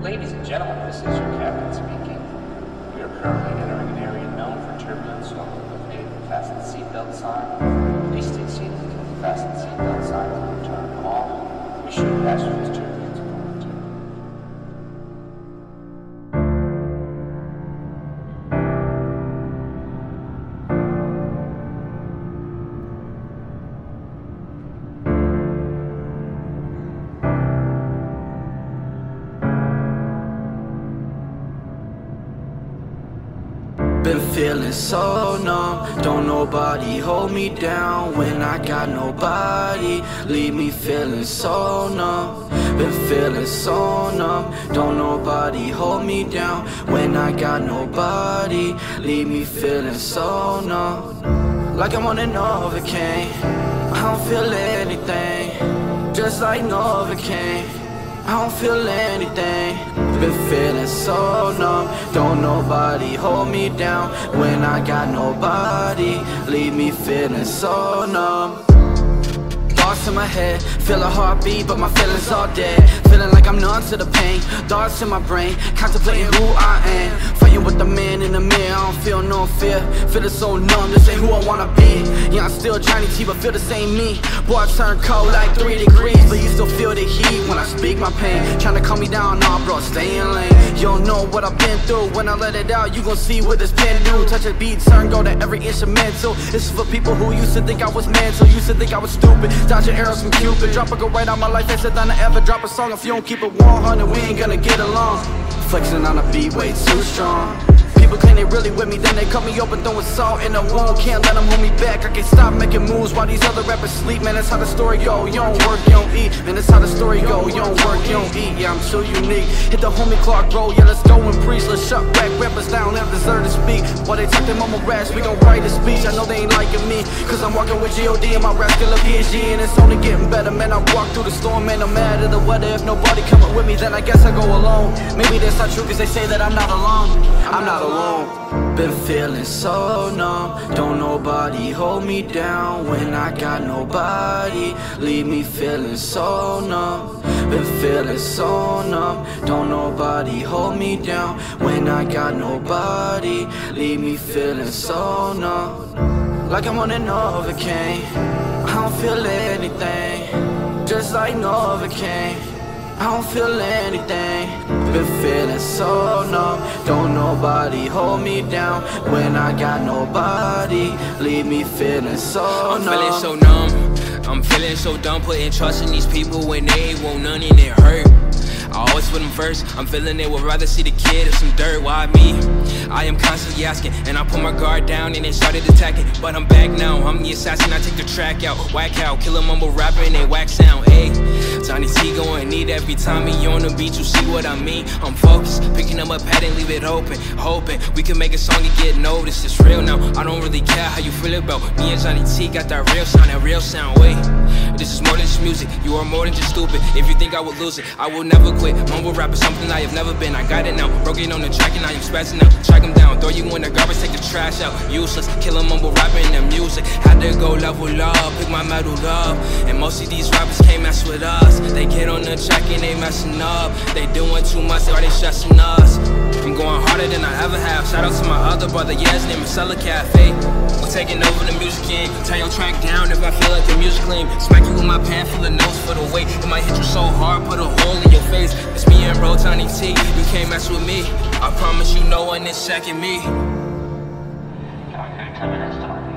Ladies and gentlemen, this is your captain speaking. We are currently entering an area known for turbulence, so located the fasten seatbelt sign. Please take seat until the fasten seatbelt sign is turned off. We should pass through this turbulence momentarily. Been feeling so numb, don't nobody hold me down when I got nobody. Leave me feeling so numb. Been feeling so numb, don't nobody hold me down when I got nobody. Leave me feeling so numb, like I'm on an Novocaine. I don't feel anything, just like Novocaine. I don't feel anything. Been feeling so numb, don't nobody hold me down when I got nobody. Leave me feeling so numb. Thoughts in my head, feel a heartbeat, but my feelings all dead. Feeling like I'm numb to the pain, thoughts in my brain, contemplating who I am. Fighting with the man in the mirror, I don't feel no fear. Feeling so numb, this ain't who I wanna be. Yeah, I'm still Johnny T, but feel the same me. Boy, I turn cold like 3 degrees, but you still feel the heat when I speak my pain. Trying to calm me down, nah bro, stay in lane. You don't know what I've been through, when I let it out, you gon' see what this pen do. Touch a beat, turn, go to every instrumental. This is for people who used to think I was mental, used to think I was stupid. Dodging arrows from Cupid, drop a go right out my life, faster than I ever drop a song. If you don't keep it 100, we ain't gonna get along. Flexing on a beat way too strong. People claim they really with me, then they cut me open, throwing salt in the wound. Can't let them hold me back, I can't stop making moves while these other rappers sleep. Man, that's how the story go, you don't work, you don't eat. Man, that's how the story go, you don't work, you don't eat. Yeah, I'm so unique, hit the homie Clark roll. Yeah, let's go and preach, let's shut back rappers down, they don't deserve to speak. While they talk them on my raps, we gon' write a speech. I know they ain't liking me, cause I'm walking with G.O.D. and my rap still a PhD. And it's only getting better, man, I walk through the storm. Man, no matter the weather, if nobody coming with me, then I guess I go alone. Maybe that's not true, cause they say that I'm not alone. I'm not alone. Been feeling so numb, don't nobody hold me down when I got nobody. Leave me feeling so numb. Been feeling so numb, don't nobody hold me down when I got nobody. Leave me feeling so numb, like I'm on an Novocaine. I don't feel anything, just like Novocaine. I don't feel anything. Been feeling so numb, don't nobody hold me down when I got nobody. Leave me feeling so numb. I'm feeling so numb, I'm feeling so dumb. Putting trust in these people when they ain't want none and it hurt. I always put them first, I'm feeling they would rather see the kid or some dirt. Why me? I am constantly asking, and I put my guard down and they started attacking. But I'm back now, I'm the assassin, I take the track out. Whack out, kill a mumble rapper and they whack sound. Ayy, Johnny T going need every time he on the beat, you see what I mean? I'm focused, picking up a pad and leave it open. Hoping we can make a song and get noticed. It's real now, I don't really care how you feel about me and Johnny T. Got that real sound, wait. This is more than just music, you are more than just stupid. If you think I would lose it, I will never quit. Mumble rap is something I have never been, I got it now. Broken on the track and I am spazzing out. Track them down, throw you in the garbage, take the trash out. Useless, killing mumble rapping and music. Had to go level up, pick my metal up. And most of these rappers can't mess with us. They get on the track and they messing up. They doing too much, or they stressing us. I'm going harder than I ever have. Shout out to my other brother, yeah, his name is Cellar Cafe. I'm taking over the music game. Turn your track down if I feel like the music clean. Smack you with my pan full of notes for the weight. It might hit you so hard, put a hole in your face. It's me and bro Johnny T, you can't mess with me. I promise you no one is checking me. Okay, 10 minutes time.